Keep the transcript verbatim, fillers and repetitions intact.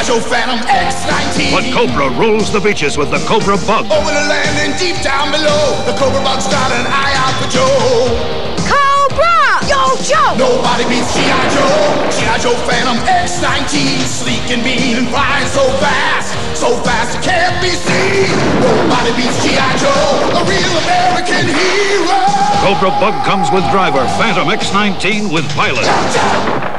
I. Joe Phantom X nineteen. But Cobra rules the beaches with the Cobra Bug. Over the land and deep down below, the Cobra Bug's got an eye out for Joe. Cobra! Yo, Joe! Nobody beats G I. Joe. G I. Joe Phantom X nineteen. Sleek and mean and flying so fast. So fast it can't be seen. Nobody beats G I. Joe, a real American hero. Cobra Bug comes with driver, Phantom X nineteen with pilot. Jump, jump.